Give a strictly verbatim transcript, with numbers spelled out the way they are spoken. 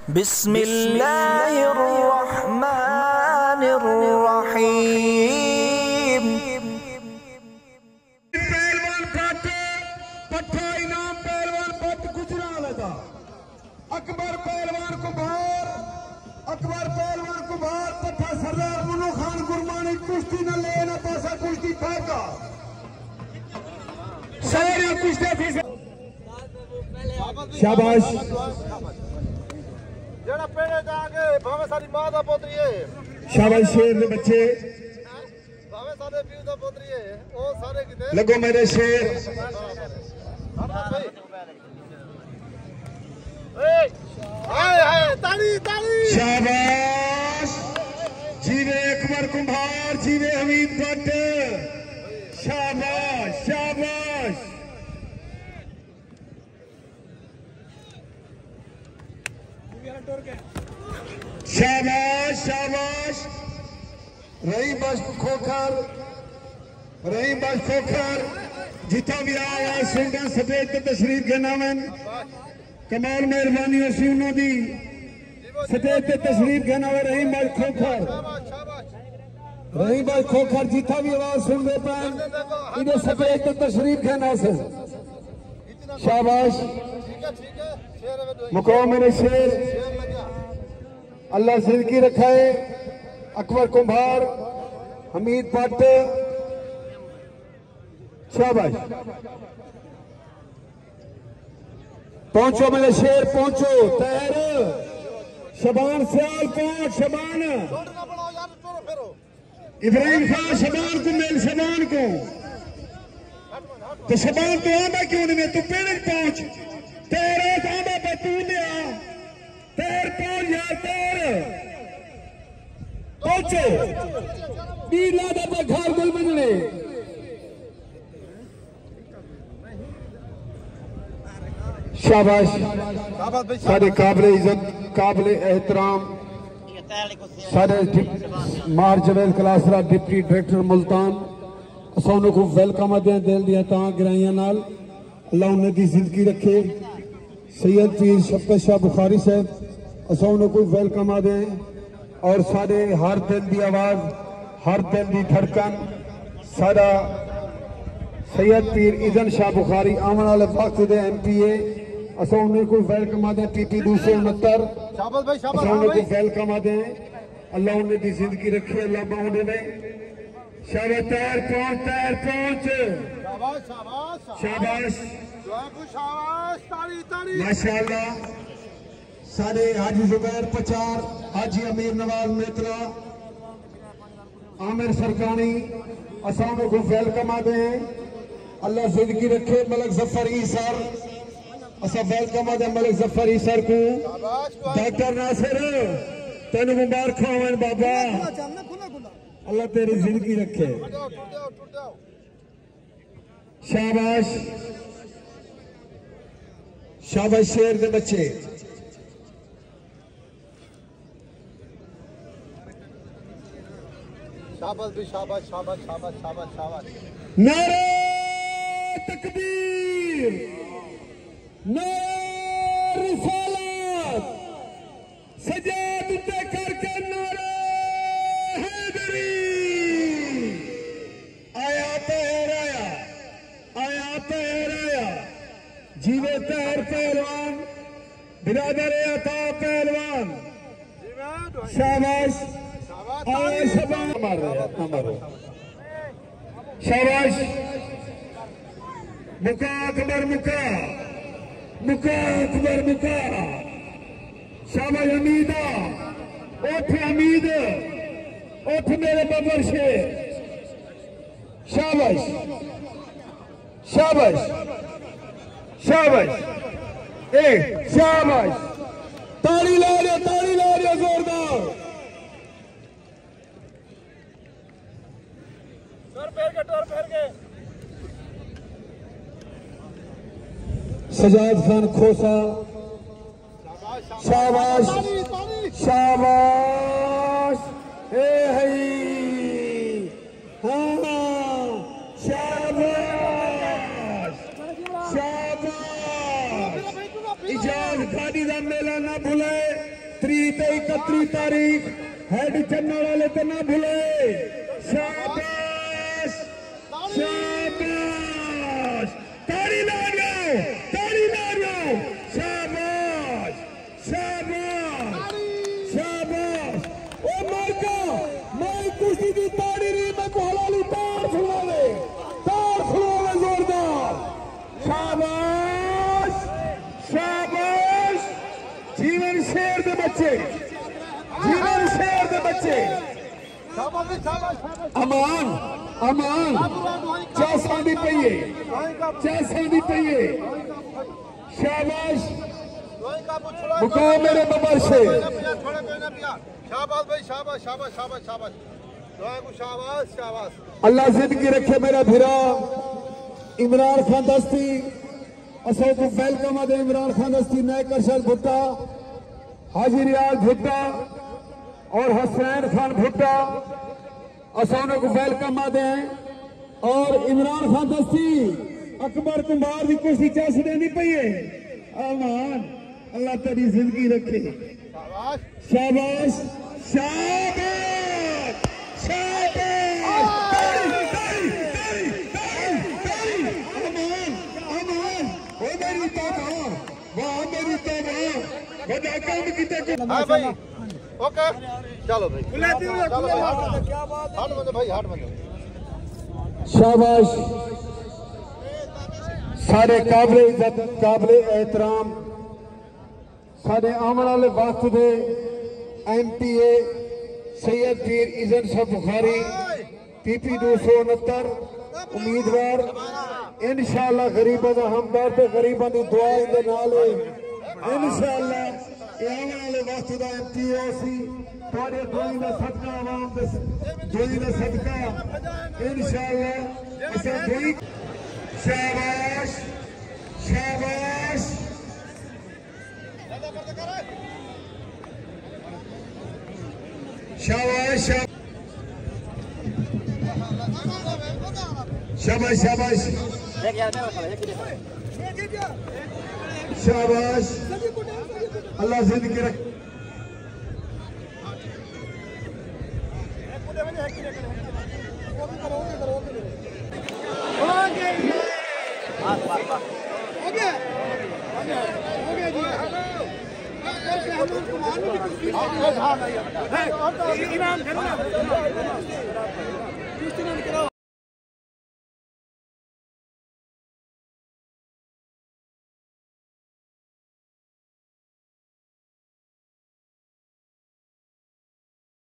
बिस्मिल्लाहिर्रहमानिर्रहीम। पहलवान पट पट्ठा इनाम पहलवान पट गुजराल था। अकबर पहलवान कुम्हार अकबर पहलवान कुम्हार पट्ठा सरदार मुन्नू खान गुरमानी कुश्ती न लेना पासा कुश्ती फायदा सारी कुश्ती थी। शाबाश जेड़ा पेड़े जाके भावे सारी मां दा पोतरी है। शाबाश शेर दे बच्चे भावे सारे पीर दा पोतरी है। ओ सारे किते लगो मेरे शेर। हाय हाय ताली ताली। शाबाश जीवे अकबर कुम्हार जीवे हमीद भट्ट। शाबाश शाबाश शाबाश शाबाश। रही बस खोखर रही बस खोखर जितना भी आया सुनना सफेद के तशरीफ के नामन कमाल मेहरबानी असी उन्होंने सफेद के तशरीफ के नाम रही बस खोखर रही बस खोखर जितना भी आवाज सुन रहे पाए इन्हें सफेद के तशरीफ के नाम से शाबाश। मुकाम मेरे शेर अल्लाह जिंदगी रखाए। अकबर कुम्हार हमीद भट्ट शाबाश। पहुंचो मेरे शेर पहुंचो तैयार। शबान सियाल पहुंच शबान इब्राहिम खान शबान को मेल शबान को तो शबान तो आंदा क्यों नहीं तू पेड़ पहुंच तेरे आंदा पे तू दिया तैर पहुंच यार तैर पहुंचो बीला दा घर गुल मंजने शाबाश सारे काबिल इज्जत काबिल एहतराम सारे मार जवेद कलासरा डिप्टी डायरेक्टर मुल्तान असां को वेलकम दें दिल दिया तां गिराइयां नाल अल्लाह उन्हें दी जिंदगी रखे। सैयद पीर शफकत शाह बुखारी साहब असां को वेलकम दें और सारे हर दिल की आवाज हर दिल की धड़कन सारा सैयद पीर इजन शाह बुखारी आने वाले वक्त के एम पी ए असां उन्हें को वेलकम दें पी पी दो सौ उनहत्तर असां को वेलकम दें अल्लाह उन्हें दी जिंदगी रखे अल्लाह बाउंडे में शाबाश तैर पहुंच तैर पहुंच शाबाश माशाअल्लाह। सारे हाजी जुबैर पचार हाजी अमीर नवाज मेत्रा आमिर सरकानी असां को वेलकम आते हैं अल्लाह जिंदगी रखे। मलक जफर ईसर असा वेलकम आते मलक जफर ईसर को। डॉक्टर नासिर तेन मुबारक होवन बाबा अल्लाह तेरी जिंदगी रखे। शाबाश शाबाश शेर के बच्चे शाबाश भी शाबाश शाबाश शाबाश शाबाश शाबाश। नारे तकबीर नारे रिसालत सजाद उते करके नारे हैदरी। आया पहराया आया पहराया जीवे तहर पहलवान बिरादर अता पहलवान शाबाश शबान मार रहे अपना मारो शाबाश। मुका अकबर मुका मुका अकबर मुका शाबाश। हमीदा उठ हमीद उठ मेरे बबर शेर शाबाश शाबाश शाबाश ए शाबाश। ताली ला लिया ताली ला लिया जोरदार। सजाद खान खोसा शाबाश शाबाश। ए हई हाँ शाबाश शाबाश। इजाज गाड़ी का मेला ना भूले। त्री ते इकतीस तारीख हेड चन्ना वाले तो ना भूले। शाबाश शाबाश, ताड़ी ला जाओ, ताड़ी ला जाओ। शाबाश शाबाश शाबाश। ओ मरका मैं कुश्ती की ताड़ी नहीं, मैं को हलाली तार सुना ले, तार सुना ले जोरदार। शाबाश शाबाश। जीवन शेर दे बच्चे, जीवन शेर दे बच्चे। अमान अमान चासा दी पईए, चासा दी पईए। शाबाश मुकाम मेरे बबर से। शाबाश भाई, शाबाश शाबाश शाबाश शाबाश शाबाश शाबाश। अल्लाह जिंदगी रखे मेरा भिरा इमरान खान दस्ती। असो को वेलकम आदे इमरान खान दस्ती, नए करशद भुट्टा, हाजी रियाज भुट्टा और हसनैन खान भुट्टा असों को वेलकम आदे हैं। और इमरान खान दस्ती अकबर कुमार की कुर्सी चास देनी पई है। अमान अल्लाह तेरी जिंदगी रखे। शाबाश शाबाश शाबाश। अमान अमान ओ मेरी तौबा, वाह मेरी तौबा, बड़ा काम किते को। हाँ भाई ओके चलो भाई, चलो भाई, हाथ बंदो भाई, हाथ बंदो। शाबाश। सारे काबिल इज्जत काबिल एहतराम सारे आने वाले वक्त दे M P A Syed Pir Izan Shah Bukhari P P दो सौ उनहत्तर उम्मीदवार इंशाअल्लाह गरीबों का हमदर्द, गरीबों की दुआ इहदे नाल इंशाअल्लाह आने वाले वक्त का एम पी ए सी तुहाडे दुआई दा सदका, आवाम दे दुआई दा सदका इंशाअल्लाह असां दुआई। शाबाश शाबाश शाबाश शाबाश शाबाश शाबाश। अल्लाह जिंदगी रख। इमाम